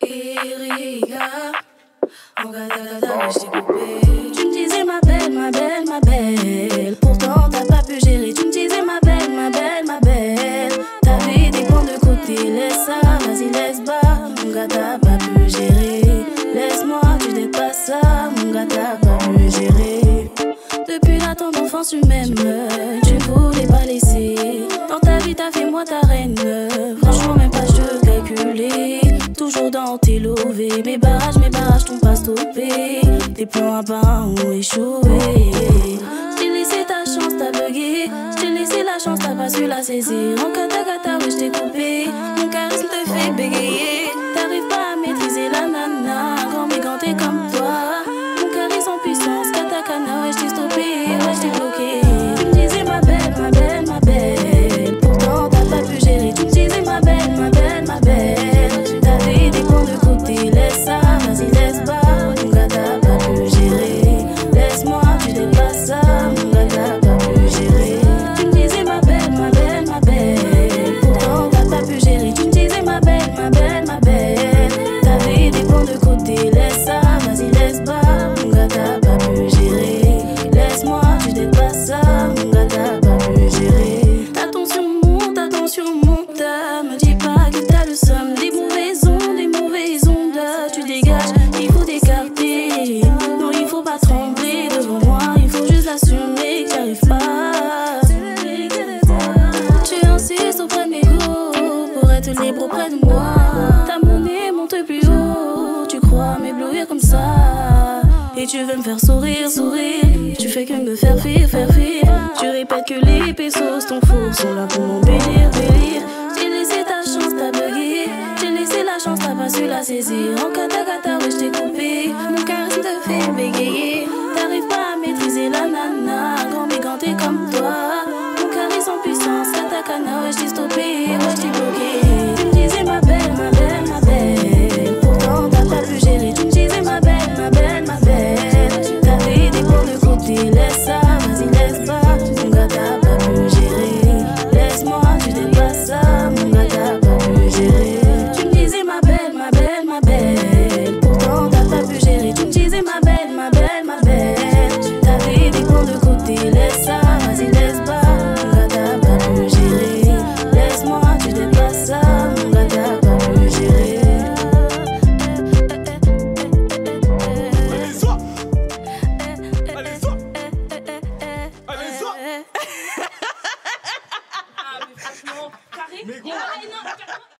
Erika, mon gars, je t'ai coupé. Tu me disais ma belle, ma belle, ma belle. Pourtant t'as pas pu gérer. Tu me disais ma belle, ma belle, ma belle. T'avais des points de côté, laisse ça, vas-y laisse bas. Mon gars t'as pas pu gérer. Laisse-moi, tu dépasses ça. Mon gars t'as pas pu gérer. Depuis la tendre enfance tu m'aimes. Tu ne voulais pas laisser. Dans ta vie t'as fait moi ta reine. Franchement même pas je calculais. Toujours dans tes lovés. Mes barrages t'ont pas stoppé. Tes plans à bas ont échoué. J't'ai laissé ta chance, t'as bugué. J't'ai laissé la chance, t'as pas su la saisir. En kata, ouais j't'ai coupé. Mon charisme te fait bégayer. T'arrives pas à maîtriser la nana. Grand méganté comme toi. Mon charisme en puissance, katakana, ouais j't'ai stoppé, ouais j't'ai bloqué. Tu me disais ma belle, ma belle, ma belle. Pourtant t'as pas pu gérer. Tu me disais ma belle, ma belle, ma belle. T'avais des points de côté, laisse ça, vas-y laisse bas. Mon gars t'as pas pu gérer. Laisse-moi, tu dépasses ça. Mon gars t'as pas pu gérer. Tu me disais ma belle, ma belle, ma belle. Pourtant t'as pas pu gérer. Tu me disais ma belle, ma belle, ma belle. T'avais des points de côté, laisse ça, vas-y laisse bas. Mon gars t'as pas pu gérer. Laisse-moi, tu dépasses ça. Mon gars t'as pas pu gérer. Attention monte, me dis pas que t'as le somme. Des mauvaises ondes, tu dégages, il faut t'écarter. Non, il faut pas trembler devant moi, il faut juste assumer que j'arrive pas. Tu insistes auprès de mes go pour être libre auprès de moi. Ta monnaie monte plus haut, tu crois m'éblouir comme ça. Et tu veux me faire sourire, tu fais que me faire fuir. Tu répètes que les pesos, ton four sont là pour m'embellir. J'ai laissé ta chance, t'as bugué. J'ai laissé la chance, t'as pas su la saisir. En kata, ouais j't'ai coupé. Mon charisme te fait bégayer. T'arrives pas à maîtriser la nana. Grand méganté comme toi. Mon charisme en puissance, katakana, ouais j't'ai stoppé, ouais j't'ai bloqué. Tu me disais ma belle, ma belle, ma belle. Pourtant t'as pas pu gérer. Tu me disais ma belle, ma belle, ma belle. T'avais des points de côté, laisse ça, vas-y laisse pas. Mon gars t'as pas pu gérer. Laisse-moi, tu dépasses ça. Mon gars t'as pas pu gérer. Tu me disais ma belle, ma belle, ma belle. Pourtant t'as pas pu gérer. Tu me disais ma belle, ma belle, ma belle. T'avais des points de côté, laisse ça, vas-y laisse pas. Mon gars t'as pas pu gérer. Laisse-moi, tu dépasses ça. Mon gars t'as pas pu gérer. Ah, mais franchement, carré.